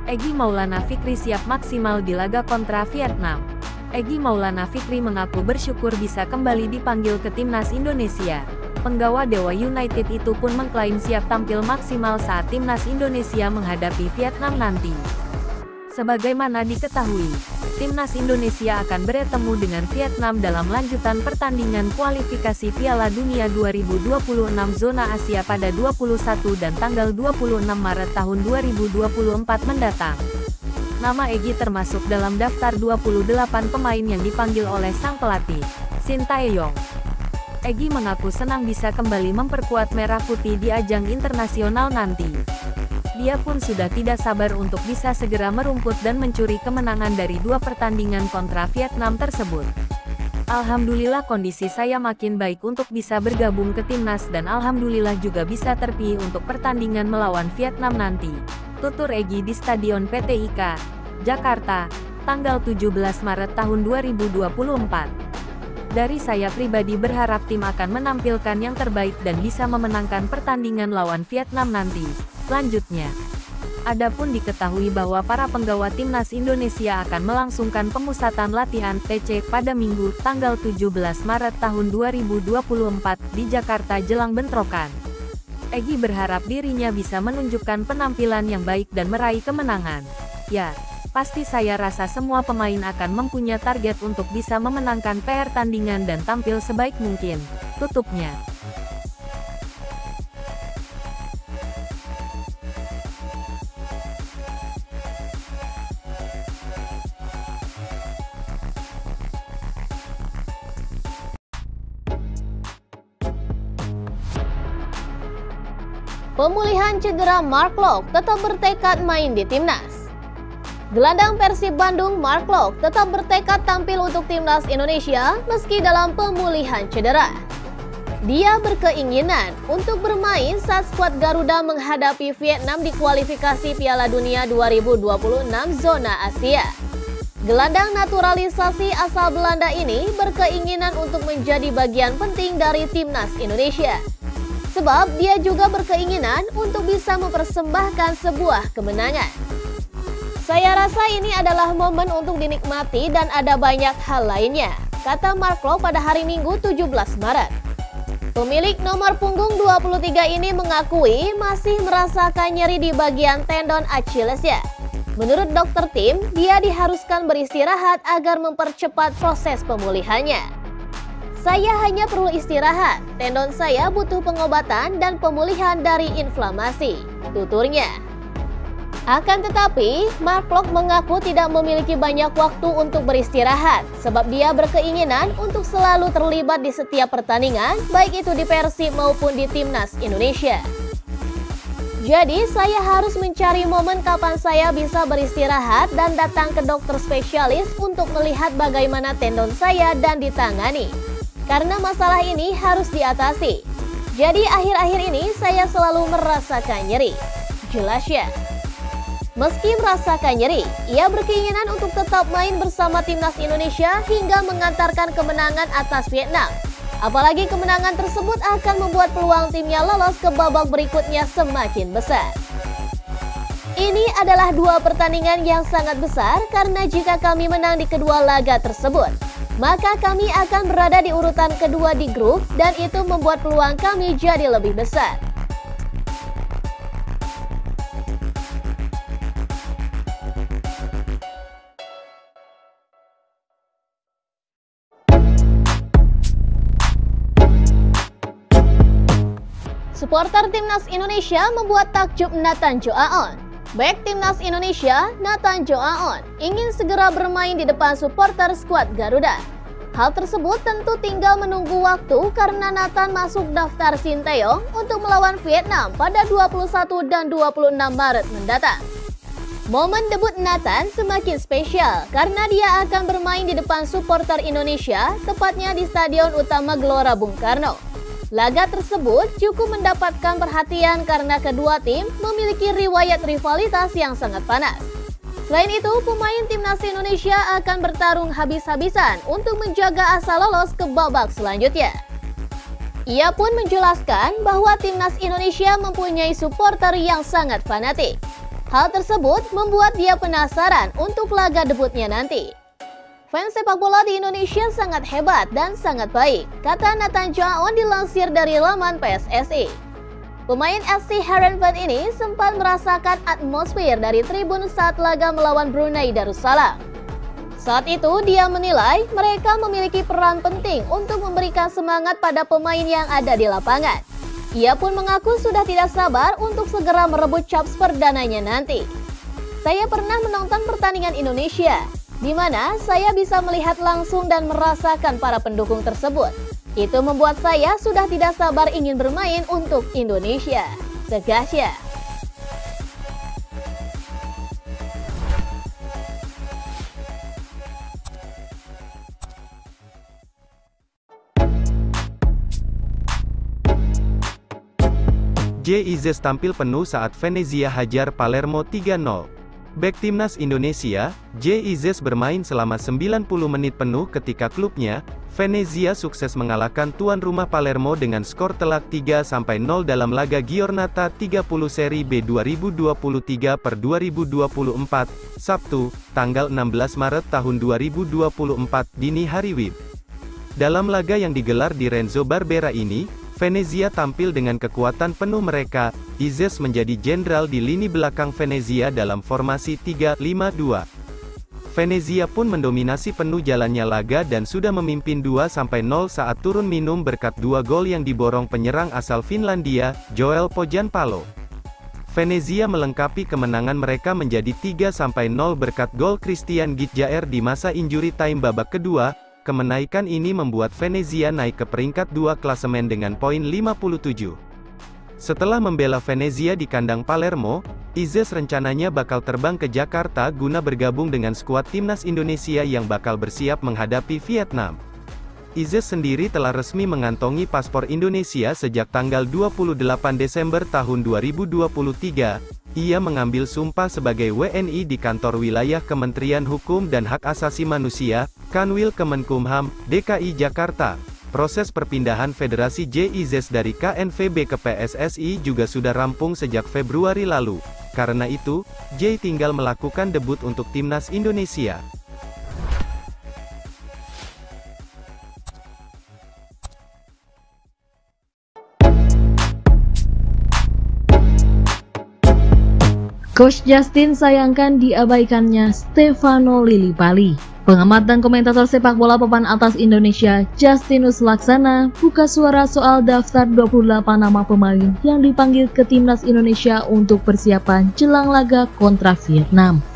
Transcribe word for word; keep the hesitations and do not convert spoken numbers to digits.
Egy Maulana Fikri siap maksimal di laga kontra Vietnam. Egy Maulana Fikri mengaku bersyukur bisa kembali dipanggil ke timnas Indonesia. Penggawa Dewa United itu pun mengklaim siap tampil maksimal saat timnas Indonesia menghadapi Vietnam nanti. Sebagaimana diketahui, timnas Indonesia akan bertemu dengan Vietnam dalam lanjutan pertandingan kualifikasi Piala Dunia dua ribu dua puluh enam zona Asia pada dua puluh satu dan tanggal dua puluh enam Maret tahun dua ribu dua puluh empat mendatang. Nama Egy termasuk dalam daftar dua puluh delapan pemain yang dipanggil oleh sang pelatih, Shin Tae-yong. Egy mengaku senang bisa kembali memperkuat Merah Putih di ajang internasional nanti. Dia pun sudah tidak sabar untuk bisa segera merumput dan mencuri kemenangan dari dua pertandingan kontra Vietnam tersebut. Alhamdulillah kondisi saya makin baik untuk bisa bergabung ke timnas dan alhamdulillah juga bisa terpilih untuk pertandingan melawan Vietnam nanti. Tutur Egy di Stadion P T I K, Jakarta, tanggal tujuh belas Maret tahun dua ribu dua puluh empat. Dari saya pribadi berharap tim akan menampilkan yang terbaik dan bisa memenangkan pertandingan lawan Vietnam nanti. Selanjutnya, adapun diketahui bahwa para penggawa timnas Indonesia akan melangsungkan pemusatan latihan T C pada Minggu, tanggal tujuh belas Maret tahun dua ribu dua puluh empat di Jakarta jelang bentrokan. Egy berharap dirinya bisa menunjukkan penampilan yang baik dan meraih kemenangan. Ya, pasti saya rasa semua pemain akan mempunyai target untuk bisa memenangkan pertandingan dan tampil sebaik mungkin, tutupnya. Pemulihan cedera Mark Klok tetap bertekad main di timnas. Gelandang Persib Bandung Mark Klok tetap bertekad tampil untuk timnas Indonesia meski dalam pemulihan cedera. Dia berkeinginan untuk bermain saat skuad Garuda menghadapi Vietnam di kualifikasi Piala Dunia dua ribu dua puluh enam zona Asia. Gelandang naturalisasi asal Belanda ini berkeinginan untuk menjadi bagian penting dari timnas Indonesia. Sebab dia juga berkeinginan untuk bisa mempersembahkan sebuah kemenangan. Saya rasa ini adalah momen untuk dinikmati dan ada banyak hal lainnya, kata Mark Klok pada hari Minggu tujuh belas Maret. Pemilik nomor punggung dua puluh tiga ini mengakui masih merasakan nyeri di bagian tendon Achillesnya. Menurut dokter tim, dia diharuskan beristirahat agar mempercepat proses pemulihannya. Saya hanya perlu istirahat, tendon saya butuh pengobatan dan pemulihan dari inflamasi, tuturnya. Akan tetapi, Mark Klok mengaku tidak memiliki banyak waktu untuk beristirahat, sebab dia berkeinginan untuk selalu terlibat di setiap pertandingan, baik itu di Persib maupun di timnas Indonesia. Jadi, saya harus mencari momen kapan saya bisa beristirahat dan datang ke dokter spesialis untuk melihat bagaimana tendon saya dan ditangani. Karena masalah ini harus diatasi. Jadi akhir-akhir ini saya selalu merasakan nyeri, jelasnya. Meski merasakan nyeri, ia berkeinginan untuk tetap main bersama timnas Indonesia hingga mengantarkan kemenangan atas Vietnam. Apalagi kemenangan tersebut akan membuat peluang timnya lolos ke babak berikutnya semakin besar. Ini adalah dua pertandingan yang sangat besar karena jika kami menang di kedua laga tersebut, maka kami akan berada di urutan kedua di grup dan itu membuat peluang kami jadi lebih besar. Supporter timnas Indonesia membuat takjub Nathan Joaon. Bek timnas Indonesia, Nathan Joaon, ingin segera bermain di depan supporter skuad Garuda. Hal tersebut tentu tinggal menunggu waktu karena Nathan masuk daftar Shin Tae-yong untuk melawan Vietnam pada dua puluh satu dan dua puluh enam Maret mendatang. Momen debut Nathan semakin spesial karena dia akan bermain di depan supporter Indonesia, tepatnya di Stadion Utama Gelora Bung Karno. Laga tersebut cukup mendapatkan perhatian karena kedua tim memiliki riwayat rivalitas yang sangat panas. Selain itu, pemain timnas Indonesia akan bertarung habis-habisan untuk menjaga asa lolos ke babak selanjutnya. Ia pun menjelaskan bahwa timnas Indonesia mempunyai supporter yang sangat fanatik. Hal tersebut membuat dia penasaran untuk laga debutnya nanti. Fans sepak bola di Indonesia sangat hebat dan sangat baik, kata Nathan Chuaon dilansir dari laman P S S I. Pemain F C Heerenveen ini sempat merasakan atmosfer dari tribun saat laga melawan Brunei Darussalam. Saat itu dia menilai mereka memiliki peran penting untuk memberikan semangat pada pemain yang ada di lapangan. Ia pun mengaku sudah tidak sabar untuk segera merebut caps perdananya nanti. Saya pernah menonton pertandingan Indonesia, di mana saya bisa melihat langsung dan merasakan para pendukung tersebut. Itu membuat saya sudah tidak sabar ingin bermain untuk Indonesia, tegasnya. Jay Izzes tampil penuh saat Venezia hajar Palermo tiga nol. Bek timnas Indonesia, Jay Izzes bermain selama sembilan puluh menit penuh ketika klubnya, Venezia sukses mengalahkan tuan rumah Palermo dengan skor telak tiga nol dalam laga Giornata tiga puluh Seri B dua ribu dua puluh tiga per dua ribu dua puluh empat, Sabtu, tanggal enam belas Maret tahun dua ribu dua puluh empat, dini hari W I B. Dalam laga yang digelar di Renzo Barbera ini, Venezia tampil dengan kekuatan penuh mereka. Izzes menjadi jenderal di lini belakang Venezia dalam formasi tiga lima dua. Venezia pun mendominasi penuh jalannya laga dan sudah memimpin dua nol saat turun minum berkat dua gol yang diborong penyerang asal Finlandia, Joel Pojanpalo. Venezia melengkapi kemenangan mereka menjadi tiga nol berkat gol Christian Gitjaer di masa injury time babak kedua. Kemenaikan ini membuat Venezia naik ke peringkat dua klasemen dengan poin lima puluh tujuh. Setelah membela Venezia di kandang Palermo, Izzes rencananya bakal terbang ke Jakarta guna bergabung dengan skuad timnas Indonesia yang bakal bersiap menghadapi Vietnam. Izzes sendiri telah resmi mengantongi paspor Indonesia sejak tanggal dua puluh delapan Desember tahun dua ribu dua puluh tiga. Ia mengambil sumpah sebagai W N I di kantor wilayah Kementerian Hukum dan Hak Asasi Manusia, Kanwil Kemenkumham, D K I Jakarta. Proses perpindahan Federasi Jay Izzes dari K N V B ke P S S I juga sudah rampung sejak Februari lalu. Karena itu, Jay tinggal melakukan debut untuk timnas Indonesia. Coach Justin sayangkan diabaikannya Stefano Lillipali. Pengamat dan komentator sepak bola papan atas Indonesia, Justinus Laksana, buka suara soal daftar dua puluh delapan nama pemain yang dipanggil ke timnas Indonesia untuk persiapan jelang laga kontra Vietnam.